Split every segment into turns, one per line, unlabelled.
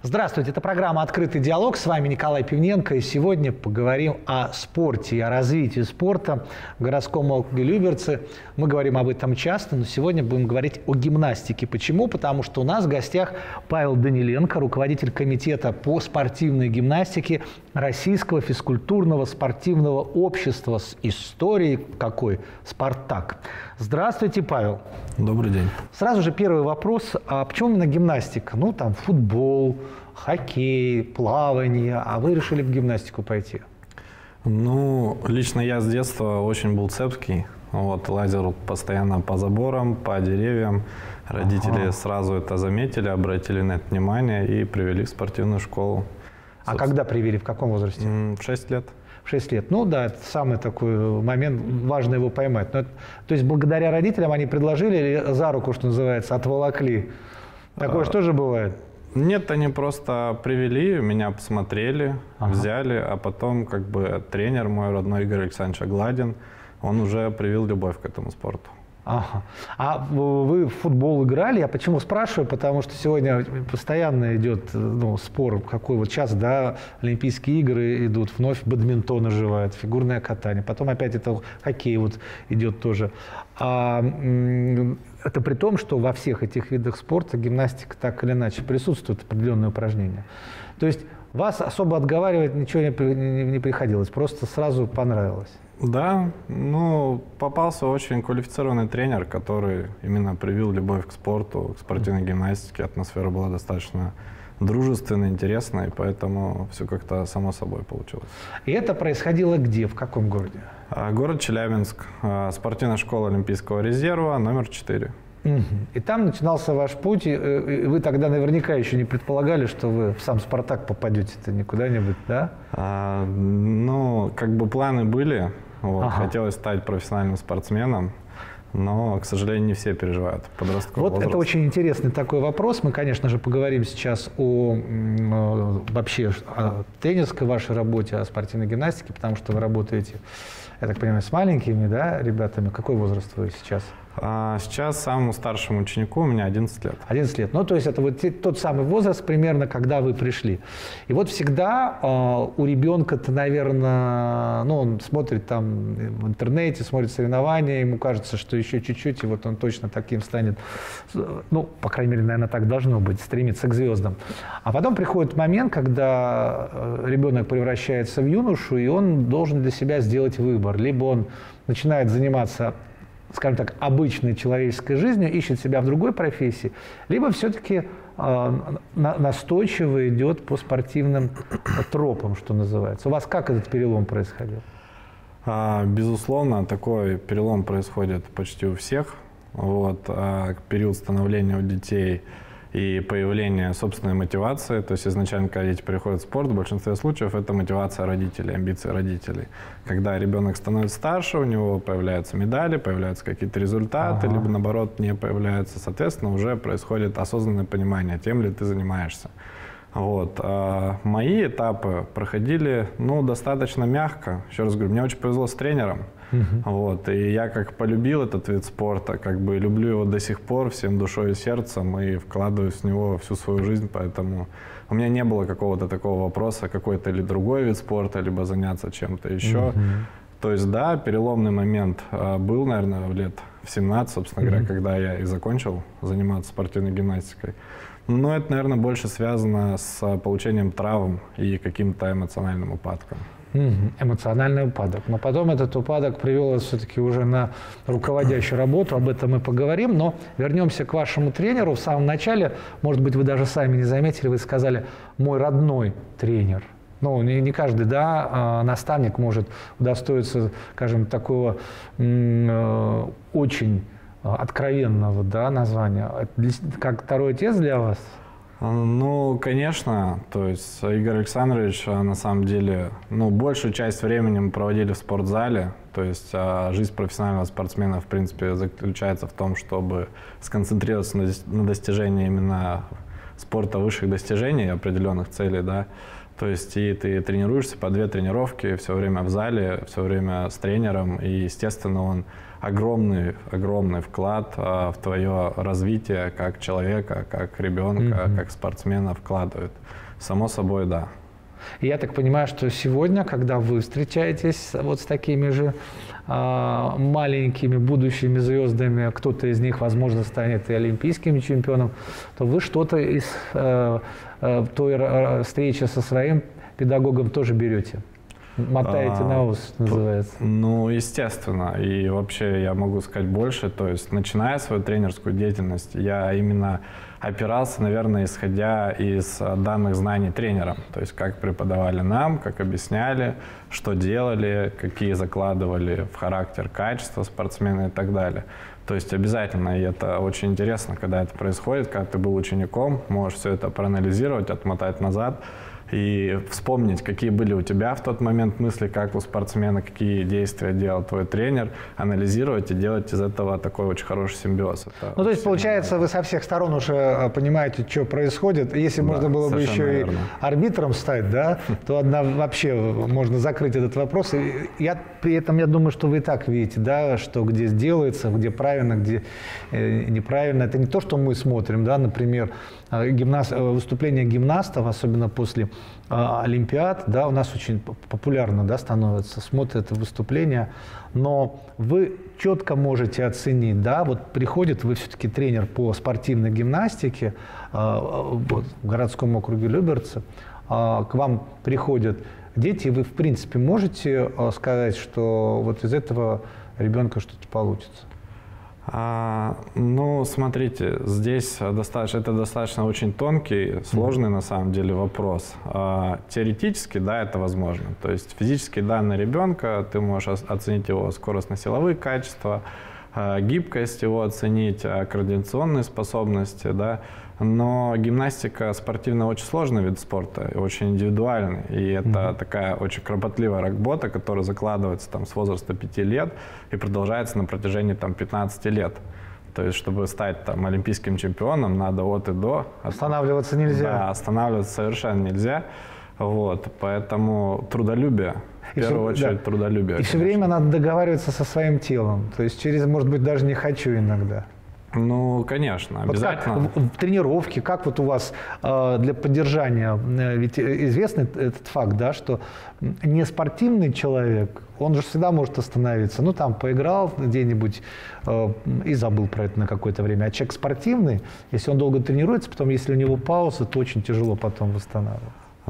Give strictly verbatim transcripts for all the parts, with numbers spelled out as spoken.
Здравствуйте, это программа «Открытый диалог». С вами Николай Пивненко. И сегодня поговорим о спорте и о развитии спорта в городском округе Люберцы. Мы говорим об этом часто, но сегодня будем говорить о гимнастике. Почему? Потому что у нас в гостях Павел Даниленко, руководитель комитета по спортивной гимнастике Российского физкультурного спортивного общества с историей какой? «Спартак». Здравствуйте, Павел.
Добрый день.
Сразу же первый вопрос. А почему именно гимнастика? Ну, там, футбол, хоккей, плавание. А вы решили в гимнастику пойти?
Ну, лично я с детства очень был цепкий. Вот, лазил постоянно по заборам, по деревьям. Родители ага. сразу это заметили, обратили на это внимание и привели в спортивную школу.
А Собственно. Когда привели? В каком возрасте?
В шесть лет.
В шесть лет. Ну да, это самый такой момент, важно его поймать. Но это, то есть благодаря родителям они предложили или за руку, что называется, отволокли? Такое а, же тоже бывает?
Нет, они просто привели, меня посмотрели, ага. взяли, а потом как бы тренер мой родной Игорь Александрович Агладин, он уже привил любовь к этому спорту.
Ага. А вы в футбол играли? Я почему спрашиваю? Потому что сегодня постоянно идет ну, спор, какой вот час, да, Олимпийские игры идут, вновь бадминтон оживает, фигурное катание, потом опять это хоккей вот идет тоже. А, это при том, что во всех этих видах спорта гимнастика так или иначе присутствует, определенные упражнения. То есть вас особо отговаривать ничего не, не, не приходилось, просто сразу понравилось.
Да, ну, попался очень квалифицированный тренер, который именно привил любовь к спорту, к спортивной гимнастике. Атмосфера была достаточно дружественной, интересной, поэтому все как-то само собой получилось.
И это происходило где, в каком городе?
Город Челябинск, спортивная школа Олимпийского резерва, номер четыре.
И там начинался ваш путь, и вы тогда наверняка еще не предполагали, что вы в сам «Спартак» попадете-то не куда-нибудь, да?
А, ну, как бы планы были, вот,
ага.
хотелось стать профессиональным спортсменом, но, к сожалению, не все переживают подростковый
Вот
возраст.
это очень интересный такой вопрос. Мы, конечно же, поговорим сейчас о, о вообще о тренерской вашей работе, о спортивной гимнастике, потому что вы работаете, я так понимаю, с маленькими, да, ребятами. Какой возраст вы сейчас?
А сейчас самому старшему ученику у меня одиннадцать лет.
одиннадцать лет. Ну, то есть это вот тот самый возраст примерно, когда вы пришли. И вот всегда э, у ребенка-то, наверное, ну, он смотрит там в интернете, смотрит соревнования, ему кажется, что еще чуть-чуть, и вот он точно таким станет, ну, по крайней мере, наверное, так должно быть, стремиться к звездам. А потом приходит момент, когда ребенок превращается в юношу, и он должен для себя сделать выбор. Либо он начинает заниматься, скажем так, обычной человеческой жизнью, ищет себя в другой профессии, либо все-таки э, на, настойчиво идет по спортивным тропам, что называется. У вас как этот перелом происходил?
А, безусловно, такой перелом происходит почти у всех. Вот, а, период становления у детей и появление собственной мотивации, то есть изначально, когда дети приходят в спорт, в большинстве случаев это мотивация родителей, амбиции родителей. Когда ребенок становится старше, у него появляются медали, появляются какие-то результаты, ага. либо наоборот не появляются, соответственно, уже происходит осознанное понимание, тем ли ты занимаешься. Вот. А мои этапы проходили ну, достаточно мягко. Еще раз говорю, мне очень повезло с тренером. Uh-huh. Вот. И я как полюбил этот вид спорта, как бы люблю его до сих пор всем душой и сердцем и вкладываюсь в него всю свою жизнь, поэтому у меня не было какого-то такого вопроса, какой-то или другой вид спорта, либо заняться чем-то еще. Uh-huh. То есть, да, переломный момент был, наверное, лет в семнадцать, собственно говоря, uh-huh. когда я и закончил заниматься спортивной гимнастикой. Но это, наверное, больше связано с получением травм и каким-то эмоциональным упадком.
Эмоциональный упадок. Но потом этот упадок привел вас все-таки уже на руководящую работу, об этом мы поговорим. Но вернемся к вашему тренеру. В самом начале, может быть, вы даже сами не заметили, вы сказали «мой родной тренер». Ну, не, не каждый, да, наставник может удостоиться, скажем, такого э, очень откровенного, да, названия. Как второй отец для вас?
Ну, конечно. То есть Игорь Александрович, на самом деле, ну, большую часть времени мы проводили в спортзале. То есть жизнь профессионального спортсмена, в принципе, заключается в том, чтобы сконцентрироваться на достижении именно спорта высших достижений, определенных целей, да. То есть и ты тренируешься по две тренировки все время в зале, все время с тренером, и, естественно, он огромный, огромный вклад а, в твое развитие как человека, как ребенка, mm-hmm. как спортсмена вкладывает. Само собой, да.
Я так понимаю, что сегодня, когда вы встречаетесь вот с такими же э, маленькими будущими звездами, кто-то из них, возможно, станет и олимпийским чемпионом, то вы что-то из э, э, той э, встречи со своим педагогом тоже берете? Мотаете а, на ус, называется.
Ну, естественно. И вообще я могу сказать больше. То есть, начиная свою тренерскую деятельность, я именно опирался, наверное, исходя из данных знаний тренерам. То есть, как преподавали нам, как объясняли, что делали, какие закладывали в характер качества спортсмена и так далее. То есть, обязательно, и это очень интересно, когда это происходит, когда ты был учеником, можешь все это проанализировать, отмотать назад и вспомнить, какие были у тебя в тот момент мысли, как у спортсмена, какие действия делал твой тренер, анализировать и делать из этого такой очень хороший симбиоз. Это
ну, то есть, получается, вы со всех сторон уже понимаете, что происходит. Если да, можно было бы еще верно. и арбитром стать, да, то одна, вообще можно закрыть этот вопрос. И я, при этом я думаю, что вы и так видите, да, что где делается, где правильно, где э, неправильно. Это не то, что мы смотрим, да, например, гимнаст, выступления гимнастов, особенно после а, Олимпиад, да, у нас очень популярно, да, становится, смотрят это выступление, но вы четко можете оценить, да, вот приходит, вы все-таки тренер по спортивной гимнастике а, вот, в городском округе Люберцы, а, к вам приходят дети, и вы, в принципе, можете а, сказать, что вот из этого ребенка что-то получится?
А, ну, смотрите, здесь достаточно, это достаточно очень тонкий, сложный на самом деле вопрос. А, теоретически, да, это возможно. То есть физические данные ребенка, ты можешь оценить его скоростно-силовые качества, а, гибкость его оценить, а, координационные способности, да. Но гимнастика спортивная очень сложный вид спорта, очень индивидуальный. И это mm-hmm. такая очень кропотливая работа, которая закладывается там, с возраста пяти лет и продолжается на протяжении там, пятнадцати лет. То есть, чтобы стать там, олимпийским чемпионом, надо от и до.
Останавливаться нельзя.
Да, останавливаться совершенно нельзя. Вот, поэтому трудолюбие. В и первую все, очередь да. трудолюбие.
И все время надо договариваться со своим телом. То есть через, может быть, даже не хочу иногда.
Ну, конечно, обязательно.
Вот как в, в тренировке, как вот у вас э, для поддержания, э, ведь известный этот факт, да, что не спортивный человек, он же всегда может остановиться, ну, там, поиграл где-нибудь э, и забыл про это на какое-то время. А человек спортивный, если он долго тренируется, потом, если у него пауза, то очень тяжело потом восстанавливаться.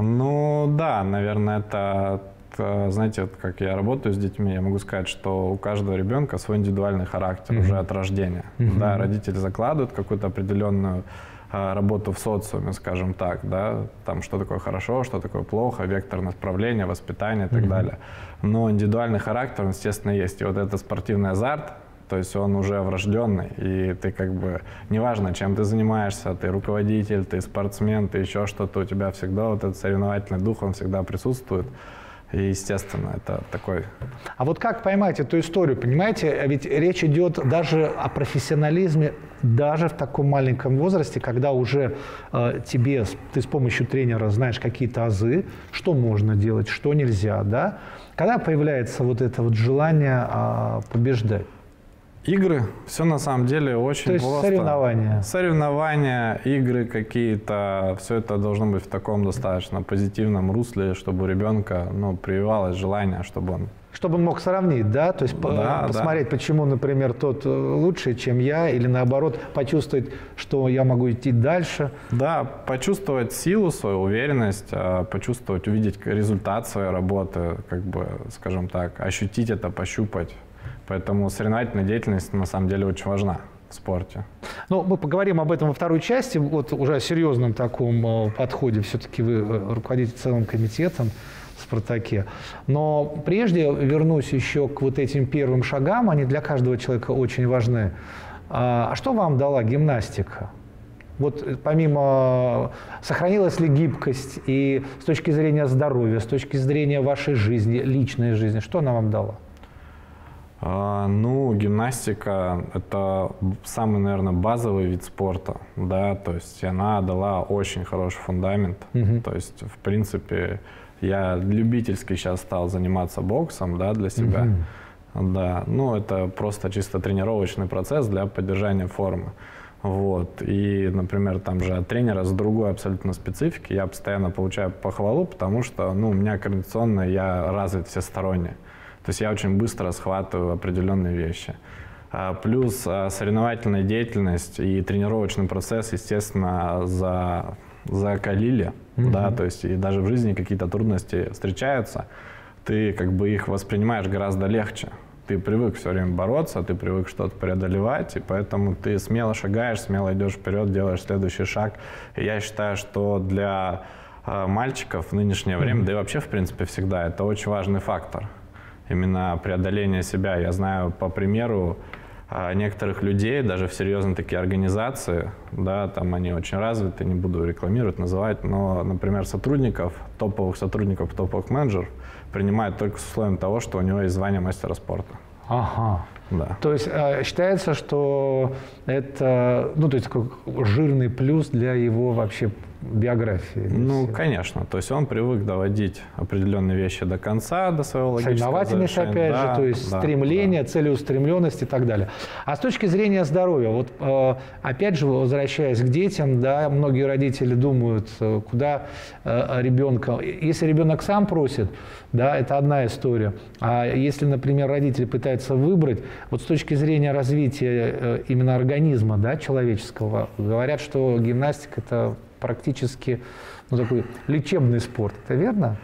Ну, да, наверное, это... Знаете, вот как я работаю с детьми, я могу сказать, что у каждого ребенка свой индивидуальный характер mm-hmm. уже от рождения. Mm-hmm. Да, родители закладывают какую-то определенную а, работу в социуме, скажем так, да, там что такое хорошо, что такое плохо, вектор направления, воспитание и так mm-hmm. далее. Но индивидуальный характер, он, естественно, есть. И вот этот спортивный азарт, то есть он уже врожденный, и ты как бы, неважно, чем ты занимаешься, ты руководитель, ты спортсмен, ты еще что-то, у тебя всегда вот этот соревновательный дух, он всегда присутствует. И, естественно, это такой...
А вот как поймать эту историю, понимаете? Ведь речь идет даже о профессионализме, даже в таком маленьком возрасте, когда уже э, тебе, ты с помощью тренера знаешь какие-то азы, что можно делать, что нельзя, да? Когда появляется вот это вот желание э, побеждать?
Игры, все на самом деле очень
То есть
просто.
Соревнования.
Соревнования, игры какие-то, все это должно быть в таком достаточно позитивном русле, чтобы у ребенка ну, прививалось желание, чтобы он...
Чтобы он мог сравнить, да? То есть да, посмотреть, да. почему, например, тот лучше, чем я, или наоборот, почувствовать, что я могу идти дальше.
Да, почувствовать силу, свою уверенность, почувствовать, увидеть результат своей работы, как бы, скажем так, ощутить это, пощупать. Поэтому соревновательная деятельность на самом деле очень важна в спорте.
Ну, мы поговорим об этом во второй части, вот уже о серьезном таком подходе. Все-таки вы руководите целым комитетом в «Спартаке». Но прежде вернусь еще к вот этим первым шагам, они для каждого человека очень важны. А что вам дала гимнастика? Вот помимо, сохранилась ли гибкость и с точки зрения здоровья, с точки зрения вашей жизни, личной жизни, что она вам дала?
А, ну, гимнастика – это самый, наверное, базовый вид спорта, да, то есть она дала очень хороший фундамент, угу. То есть, в принципе, я любительски сейчас стал заниматься боксом, да, для себя, угу. Да, ну, это просто чисто тренировочный процесс для поддержания формы. Вот. И, например, там же от тренера с другой абсолютно специфики я постоянно получаю похвалу, потому что, ну, у меня координационно я развит всесторонне. То есть я очень быстро схватываю определенные вещи. А плюс а, соревновательная деятельность и тренировочный процесс, естественно, за, закалили. Mm-hmm. Да, то есть и даже в жизни какие-то трудности встречаются, ты как бы их воспринимаешь гораздо легче. Ты привык все время бороться, ты привык что-то преодолевать, и поэтому ты смело шагаешь, смело идешь вперед, делаешь следующий шаг. И я считаю, что для а, мальчиков в нынешнее время, mm-hmm. да и вообще, в принципе, всегда, это очень важный фактор. Именно преодоление себя. Я знаю по примеру некоторых людей, даже в серьезные такие организации, да, там они очень развиты, не буду рекламировать, называть, но, например, сотрудников, топовых сотрудников, топовых менеджеров принимают только с условием того, что у него есть звание мастера спорта.
Ага.
Да.
То есть э, считается, что это, ну, то есть такой жирный плюс для его вообще биографии.
Ну, конечно. То есть он привык доводить определенные вещи до конца, до своего логического
завершения. Соревновательность, опять
да,
же, то есть
да,
стремление,
да.
целеустремленность и так далее. А с точки зрения здоровья, вот э, опять же, возвращаясь к детям, да, многие родители думают, куда э, ребенка, если ребенок сам просит, да, это одна история. А если, например, родители пытаются выбрать, вот с точки зрения развития э, именно организма, да, человеческого, говорят, что гимнастика – это практически, ну, такой лечебный спорт. Это верно?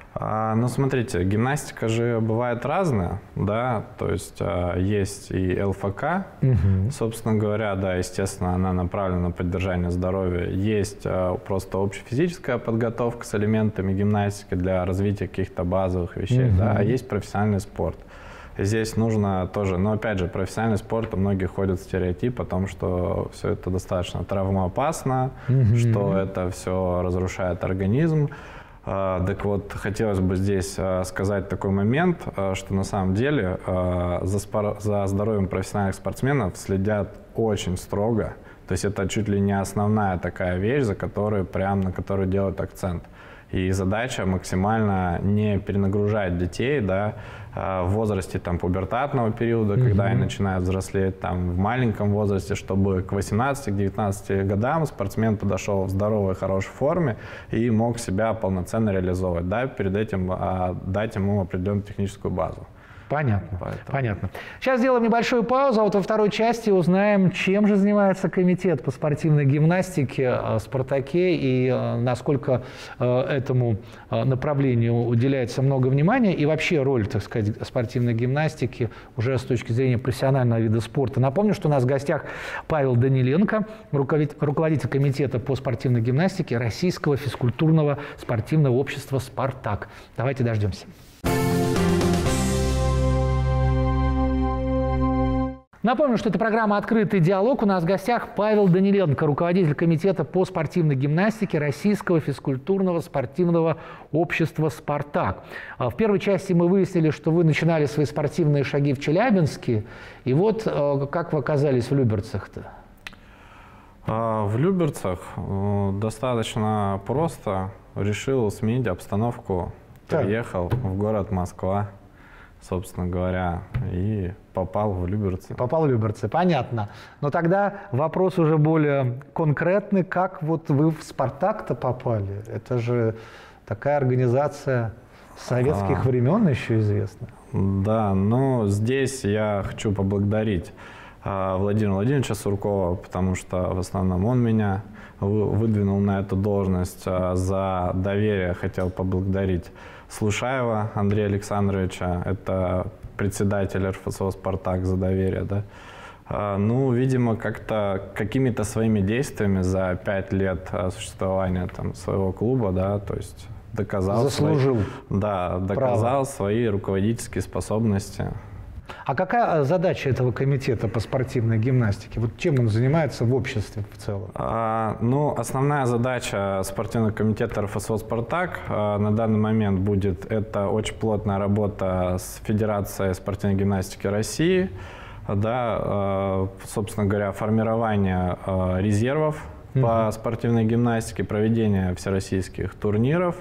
А, ну, смотрите, гимнастика же бывает разная, да, то есть а, есть и эл эф ка, угу. Собственно говоря, да, естественно, она направлена на поддержание здоровья. Есть а, просто общефизическая подготовка с элементами гимнастики для развития каких-то базовых вещей, угу. Да, а есть профессиональный спорт. Здесь нужно тоже, но опять же, профессиональный спорт, у многих ходит стереотип о том, что все это достаточно травмоопасно, mm-hmm. что это все разрушает организм. А, так вот, хотелось бы здесь а, сказать такой момент, а, что на самом деле а, за, спор- за здоровьем профессиональных спортсменов следят очень строго. То есть это чуть ли не основная такая вещь, за которую, прям на которую делают акцент. И задача максимально не перенагружать детей, да, в возрасте там, пубертатного периода, mm-hmm. когда они начинают взрослеть, там, в маленьком возрасте, чтобы к восемнадцати-девятнадцати годам спортсмен подошел в здоровой, хорошей форме и мог себя полноценно реализовывать, да, перед этим а, дать ему определенную техническую базу.
Понятно, Поэтому. понятно. Сейчас сделаем небольшую паузу, а вот во второй части узнаем, чем же занимается комитет по спортивной гимнастике «Спартаке» и насколько этому направлению уделяется много внимания и вообще роль, так сказать, спортивной гимнастики уже с точки зрения профессионального вида спорта. Напомню, что у нас в гостях Павел Даниленко, руководитель комитета по спортивной гимнастике Российского физкультурного спортивного общества «Спартак». Давайте дождемся. Напомню, что это программа «Открытый диалог». У нас в гостях Павел Даниленко, руководитель комитета по спортивной гимнастике Российского физкультурного спортивного общества «Спартак». В первой части мы выяснили, что вы начинали свои спортивные шаги в Челябинске. И вот как вы оказались в Люберцах-то?
В Люберцах достаточно просто. Решил сменить обстановку. Приехал в город Москва, собственно говоря, и попал в Люберцы.
Попал в Люберцы, понятно. Но тогда вопрос уже более конкретный. Как вот вы в «Спартак»-то попали? Это же такая организация советских а, времен еще известна.
Да, но здесь я хочу поблагодарить а, Владимира Владимировича Суркова, потому что в основном он меня выдвинул на эту должность. А, за доверие хотел поблагодарить Слушаева Андрея Александровича, это председатель эр эф эс о «Спартак», за доверие, да. А, ну, видимо, как-то какими-то своими действиями за пять лет существования там, своего клуба, да, то есть доказал,
Заслужил
свои, да, доказал право. свои руководительские способности.
А какая задача этого комитета по спортивной гимнастике? Вот чем он занимается в обществе в целом?
А, ну, основная задача спортивного комитета эр эф эс о «Спартак» а, на данный момент будет это очень плотная работа с Федерацией спортивной гимнастики России, да, а, собственно говоря, формирование а, резервов mm-hmm. по спортивной гимнастике, проведение всероссийских турниров,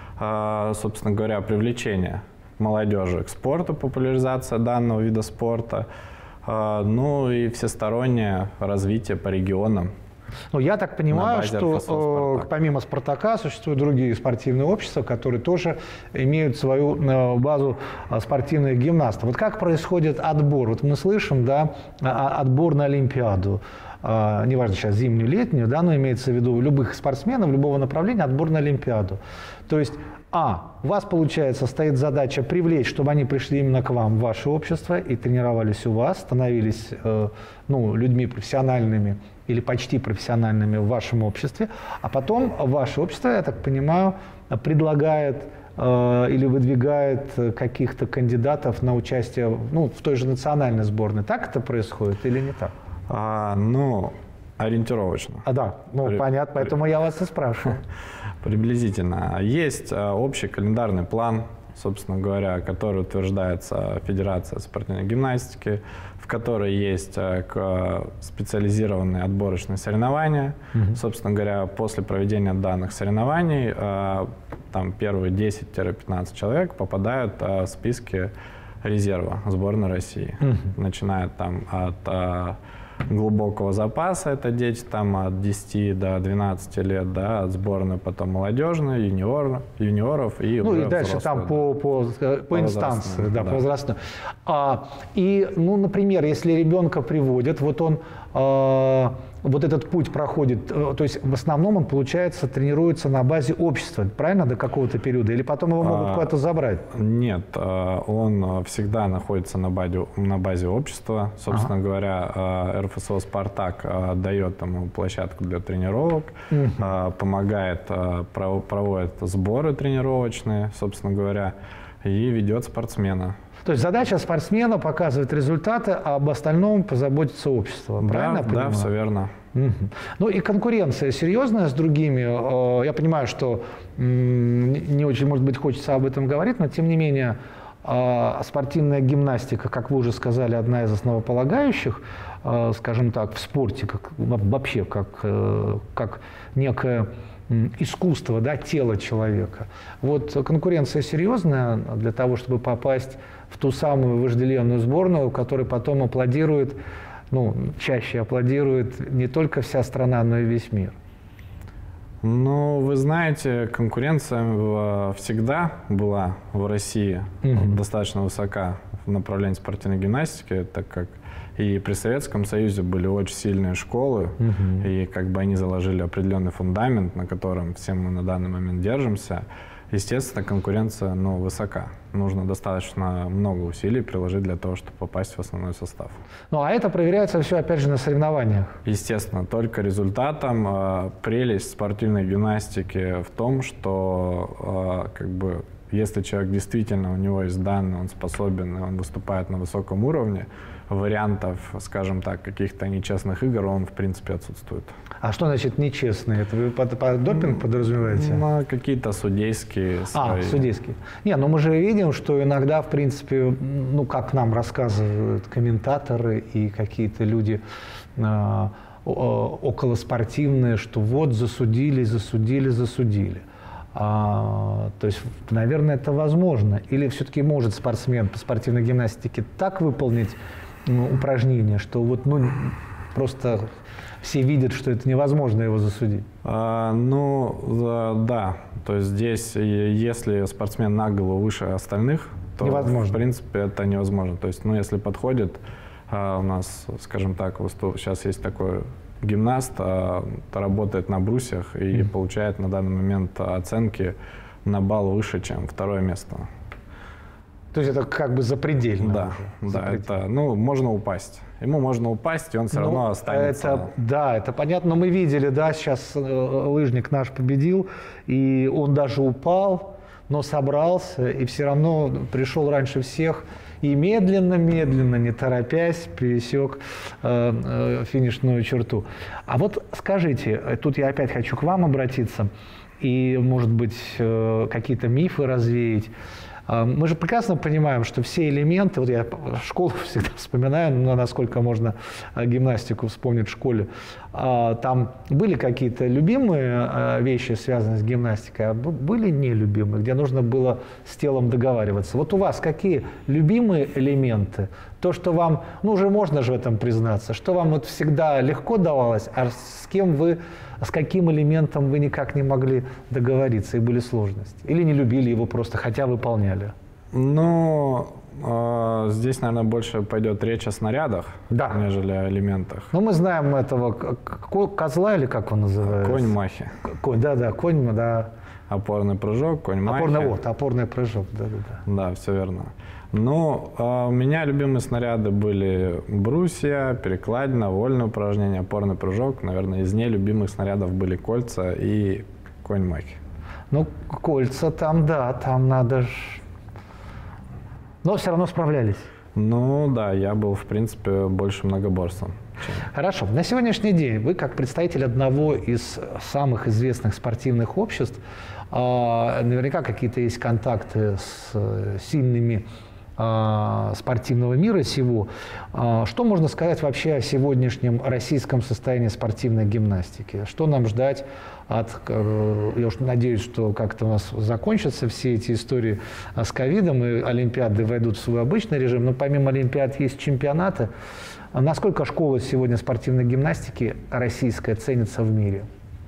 а, собственно говоря, привлечение молодежи к спорту, популяризация данного вида спорта, а, ну и всестороннее развитие по регионам.
Ну, я так понимаю, что э, помимо «Спартака» существуют другие спортивные общества, которые тоже имеют свою э, базу э, спортивных гимнастов. Вот как происходит отбор? Вот мы слышим, да, отбор на Олимпиаду. Э, неважно сейчас зимнюю, летнюю, да, но имеется в виду любых спортсменов, любого направления, отбор на Олимпиаду. То есть, а, у вас, получается, стоит задача привлечь, чтобы они пришли именно к вам, в ваше общество, и тренировались у вас, становились э, ну, людьми профессиональными или почти профессиональными в вашем обществе, а потом ваше общество, я так понимаю, предлагает э, или выдвигает каких-то кандидатов на участие ну, в той же национальной сборной. Так это происходит или не так?
А, ну, ориентировочно.
А, да, ну При... понятно, поэтому я вас и спрашиваю.
Приблизительно. Есть общий календарный план, собственно говоря, который утверждается Федерацией спортивной гимнастики, в которой есть специализированные отборочные соревнования. Mm-hmm. Собственно говоря, после проведения данных соревнований там первые десять-пятнадцать человек попадают в списки резерва сборной России. Mm-hmm. Начиная там от глубокого запаса, это дети там от десяти до двенадцати лет, да, от сборной, потом молодежной, юниор, юниоров и
ну
уже
и дальше там по, по, по, по инстанции, да, да. по возрастной. А, и, ну, например, если ребенка приводят, вот он а, вот этот путь проходит, то есть в основном он, получается, тренируется на базе общества, правильно, до какого-то периода, или потом его могут а, куда-то забрать?
Нет, он всегда находится на базе, на базе общества. Собственно ага. говоря, эр эф эс о «Спартак» дает ему площадку для тренировок, угу. помогает, проводит сборы тренировочные, собственно говоря, и ведет спортсмена.
То есть задача спортсмена показывать результаты, а об остальном позаботится общество. Правильно я понимаю?
Да, все верно.
Угу. Ну и конкуренция серьезная с другими. Я понимаю, что не очень, может быть, хочется об этом говорить, но тем не менее спортивная гимнастика, как вы уже сказали, одна из основополагающих, скажем так, в спорте, как, вообще как, как некое искусство, да, тело человека. Вот конкуренция серьезная для того, чтобы попасть в ту самую вожделенную сборную, которой потом аплодирует, ну, чаще аплодирует не только вся страна, но и весь мир.
Ну, вы знаете, конкуренция всегда была в России mm-hmm. достаточно высока в направлении спортивной гимнастики, так как и при Советском Союзе были очень сильные школы, угу. и как бы они заложили определенный фундамент, на котором все мы на данный момент держимся. Естественно, конкуренция, ну, высока. Нужно достаточно много усилий приложить для того, чтобы попасть в основной состав.
Ну, а это проверяется все, опять же, на соревнованиях?
Естественно, только результатом. Прелесть спортивной гимнастики в том, что как бы, если человек действительно, у него есть данные, он способен, он выступает на высоком уровне, вариантов, скажем так, каких-то нечестных игр, он, в принципе, отсутствует. А
что значит нечестные? Это вы под, под допинг подразумеваете?
Ну, какие-то судейские свои.
А, судейские. Не, ну мы же видим, что иногда, в принципе, ну, как нам рассказывают комментаторы и какие-то люди э, околоспортивные, что вот засудили, засудили, засудили. А, то есть, наверное, это возможно. Или все-таки может спортсмен по спортивной гимнастике так выполнить ну, упражнение, что вот ну, просто все видят, что это невозможно его засудить?
А, ну, да. То есть здесь, если спортсмен на голову выше остальных, то, невозможно. В принципе, это невозможно. То есть, ну, если подходит, а, у нас, скажем так, сейчас есть такой гимнаст, а, работает на брусьях и mm. получает на данный момент оценки на балл выше, чем второе место.
То есть это как бы запредельно?
Да,
уже.
да, это, ну, можно упасть. Ему можно упасть, и он все ну, равно останется.
Это, да, это понятно. Но мы видели, да, сейчас лыжник наш победил, и он даже упал, но собрался и все равно пришел раньше всех и медленно-медленно, не торопясь, пересек э, э, финишную черту. А вот скажите, тут я опять хочу к вам обратиться и, может быть, э, какие-то мифы развеять. Мы же прекрасно понимаем, что все элементы, вот я школу всегда вспоминаю, но насколько можно гимнастику вспомнить в школе, там были какие-то любимые вещи, связанные с гимнастикой, а были нелюбимые, где нужно было с телом договариваться. Вот у вас какие любимые элементы? То, что вам, ну уже можно же в этом признаться, что вам вот всегда легко давалось, а с кем вы, с каким элементом вы никак не могли договориться и были сложности? Или не любили его просто, хотя выполняли?
Ну, э, здесь, наверное, больше пойдет речь о снарядах,
да,
нежели о элементах.
Ну, мы знаем этого козла, или как он называется?
Конь-махи.
Конь, да-да, конь, да.
Опорный прыжок, конь-махи.
Опорный, вот, опорный прыжок, да-да-да.
Да, все верно. Ну, у меня любимые снаряды были брусья, перекладина, вольное упражнение, опорный прыжок. Наверное, из нелюбимых снарядов были кольца и конь-махи.
Ну, кольца там, да, там надо ж... Но все равно справлялись.
Ну, да, я был, в принципе, больше многоборством.
Хорошо. На сегодняшний день вы, как представитель одного из самых известных спортивных обществ, наверняка какие-то есть контакты с сильными спортивного мира сего. Что можно сказать вообще о сегодняшнем российском состоянии спортивной гимнастики? Что нам ждать от... Я уж надеюсь, что как-то у нас закончатся все эти истории с ковидом, и Олимпиады войдут в свой обычный режим, но помимо Олимпиад есть чемпионаты. Насколько школа сегодня спортивной гимнастики российская ценится в мире?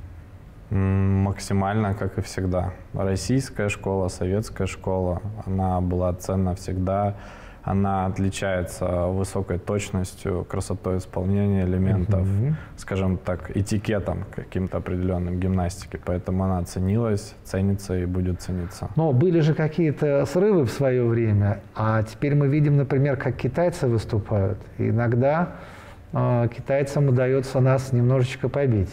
Максимально, как и всегда. Российская школа, советская школа, она была ценна всегда. Она отличается высокой точностью, красотой исполнения элементов, mm-hmm. скажем так, этикетом каким-то определенным гимнастики. Поэтому она ценилась, ценится и будет цениться.
Но были же какие-то срывы в свое время, а теперь мы видим, например, как китайцы выступают. И иногда э, китайцам удается нас немножечко побить.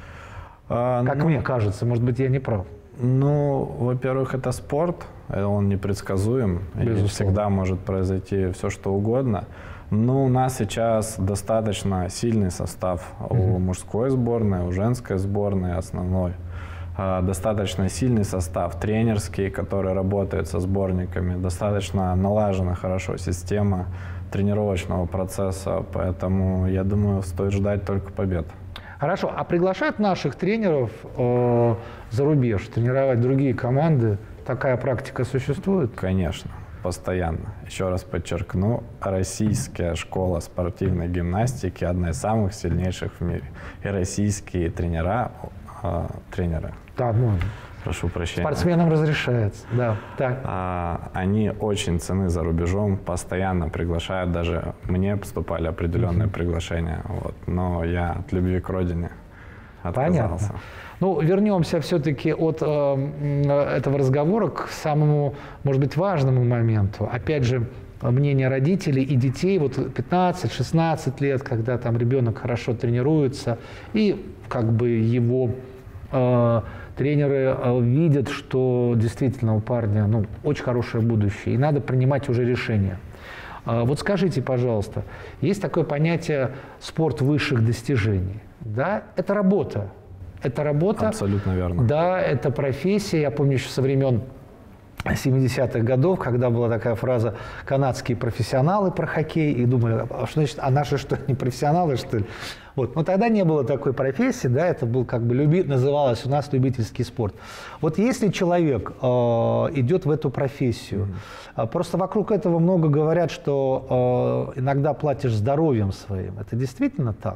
А, как ну, мне кажется, может быть, я не прав.
Ну, во-первых, это спорт, он непредсказуем, и всегда может произойти все, что угодно. Но у нас сейчас достаточно сильный состав у mm-hmm. мужской сборной, у женской сборной основной. Достаточно сильный состав тренерский, который работает со сборниками. Достаточно налажена хорошо система тренировочного процесса, поэтому, я думаю, стоит ждать только побед.
Хорошо, а приглашают наших тренеров э, за рубеж тренировать другие команды? Такая практика существует?
Конечно, постоянно. Еще раз подчеркну, российская школа спортивной гимнастики одна из самых сильнейших в мире. И российские тренера, э, тренеры,
да, ну,
прошу прощения,
спортсменам разрешается, да. Так.
А, они очень ценны за рубежом, постоянно приглашают, даже мне поступали определенные mm-hmm. приглашения, вот, но я от любви к родине отказался.
Понятно. Ну, вернемся все-таки от э, этого разговора к самому, может быть, важному моменту. Опять же, мнение родителей и детей, вот пятнадцать-шестнадцать лет, когда там ребенок хорошо тренируется, и как бы его э, тренеры э, видят, что действительно у парня ну, очень хорошее будущее, и надо принимать уже решения. Э, вот скажите, пожалуйста, есть такое понятие «спорт высших достижений». Да, это работа. Это работа.
Абсолютно верно.
Да, это профессия. Я помню еще со времен семидесятых годов, когда была такая фраза «канадские профессионалы про хоккей», и думали, а что значит, а наши что, не профессионалы, что ли? Вот. Но тогда не было такой профессии, да, это был как бы, люби... называлось у нас любительский спорт. Вот если человек э, идет в эту профессию, mm-hmm. просто вокруг этого много говорят, что э, иногда платишь здоровьем своим. Это действительно так?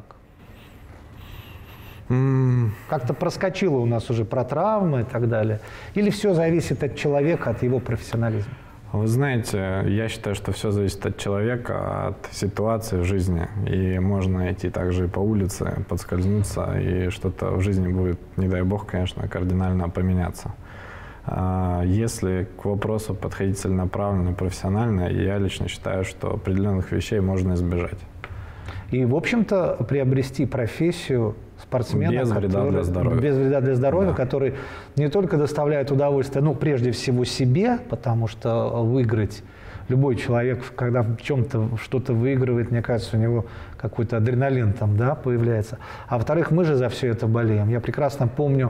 Mm. Как-то проскочило у нас уже про травмы и так далее? Или все зависит от человека, от его профессионализма?
Вы знаете, я считаю, что все зависит от человека, от ситуации в жизни. И можно идти также и по улице, подскользнуться, и что-то в жизни будет, не дай бог, конечно, кардинально поменяться. Если к вопросу подходить целенаправленно, профессионально, я лично считаю, что определенных вещей можно избежать.
и, в общем-то, приобрести профессию спортсмена,
без
который,
вреда для здоровья,
без вреда для здоровья,
да.
который не только доставляет удовольствие, ну, прежде всего себе, потому что выиграть любой человек, когда в чем-то что-то выигрывает, мне кажется, у него какой-то адреналин там, да, появляется. А во-вторых, мы же за все это болеем. Я прекрасно помню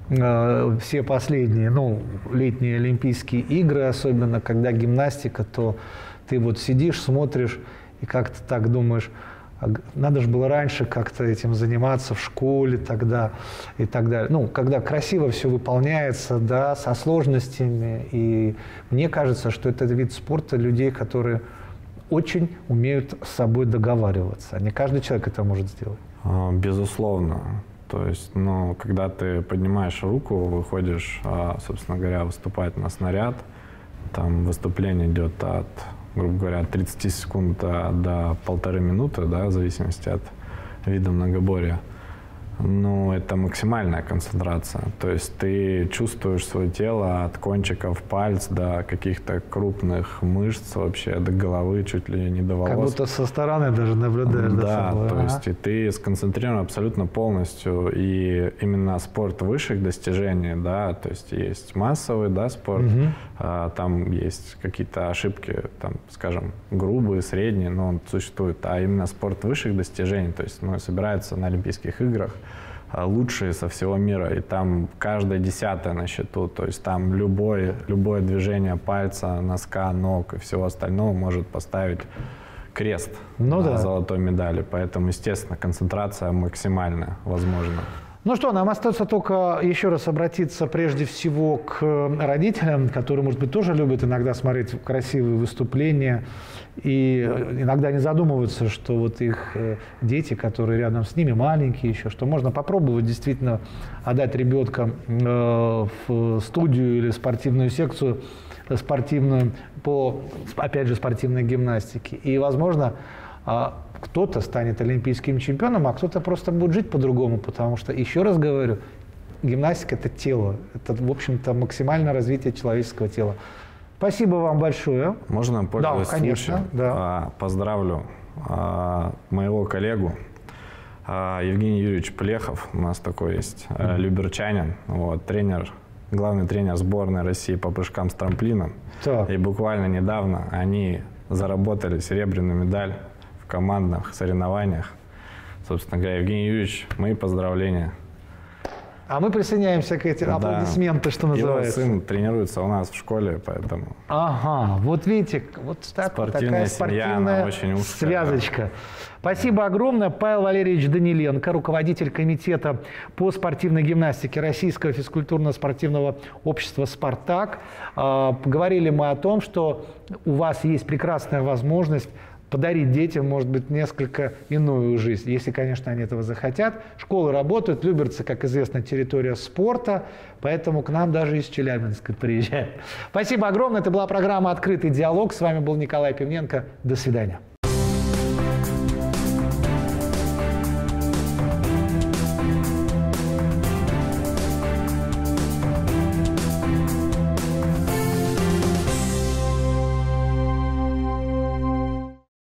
э, все последние, ну, летние Олимпийские игры, особенно когда гимнастика, то ты вот сидишь, смотришь и как-то так думаешь, надо же было раньше как-то этим заниматься в школе тогда и так далее. Ну, когда красиво все выполняется, да, со сложностями. И мне кажется, что это вид спорта людей, которые очень умеют с собой договариваться. Не каждый человек это может сделать.
Безусловно. То есть, ну, когда ты поднимаешь руку, выходишь, собственно говоря, выступать на снаряд, там выступление идет от, грубо говоря, от тридцати секунд до полторы минуты, да, в зависимости от вида многоборья. Ну, это максимальная концентрация. То есть ты чувствуешь свое тело от кончиков пальц до каких-то крупных мышц, вообще до головы, чуть ли не до волос.
Как будто со стороны даже наблюдаешь за
да,
собой.
то
ага.
есть и ты сконцентрирован абсолютно полностью. И именно спорт высших достижений, да, то есть есть массовый, да, спорт,
угу.
а, там есть какие-то ошибки, там, скажем, грубые, средние, но он существует. А именно спорт высших достижений, то есть, ну, собирается на Олимпийских играх лучшие со всего мира, и там каждая десятая на счету, то есть там любое, любое движение пальца, носка, ног и всего остального может поставить крест
ну,
на
да.
золотой медали, поэтому, естественно, концентрация максимальная возможна.
Ну что, нам остается только еще раз обратиться прежде всего к родителям, которые, может быть, тоже любят иногда смотреть красивые выступления и иногда не задумываются, что вот их дети, которые рядом с ними, маленькие еще, что можно попробовать действительно отдать ребенка в студию или спортивную секцию спортивную по, опять же, спортивной гимнастике. И, возможно, кто-то станет олимпийским чемпионом, а кто-то просто будет жить по-другому, потому что, еще раз говорю, гимнастика – это тело, это, в общем-то, максимальное развитие человеческого тела. Спасибо вам большое.
Можно, пользуясь
да, конечно,
случаем,
да.
поздравлю моего коллегу Евгений Юрьевич Плехов, у нас такой есть, mm-hmm. люберчанин, вот, тренер, главный тренер сборной России по прыжкам с трамплином. Так. И буквально недавно они заработали серебряную медаль в командных соревнованиях. Собственно говоря, Евгений Юрьевич, мои поздравления.
А мы присоединяемся к этим, да. Аплодисменты, что называется.
Его сын тренируется у нас в школе, поэтому...
Ага, вот видите, вот так, такая спортивная
очень узкая,
связочка.
Да.
Спасибо огромное. Павел Валерьевич Даниленко, руководитель комитета по спортивной гимнастике Российского физкультурно-спортивного общества «Спартак». Поговорили мы о том, что у вас есть прекрасная возможность подарить детям, может быть, несколько иную жизнь, если, конечно, они этого захотят. Школы работают, Люберцы, как известно, территория спорта, поэтому к нам даже из Челябинска приезжают. Спасибо огромное. Это была программа «Открытый диалог». С вами был Николай Пивненко. До свидания.